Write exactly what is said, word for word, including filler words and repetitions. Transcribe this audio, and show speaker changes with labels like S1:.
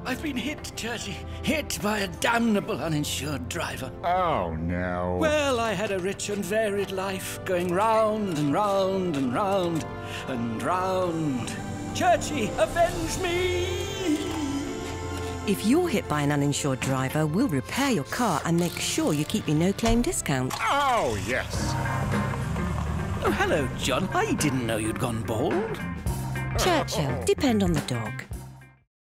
S1: I've been hit, Churchy. Hit by a damnable uninsured driver.
S2: Oh, no.
S1: Well, I had a rich and varied life, going round and round and round and round. Churchy, avenge me!
S3: If you're hit by an uninsured driver, we'll repair your car and make sure you keep your no-claim discount.
S2: Oh, yes.
S1: Oh, hello, John. I didn't know you'd gone bald.
S3: Churchill, depend on the dog.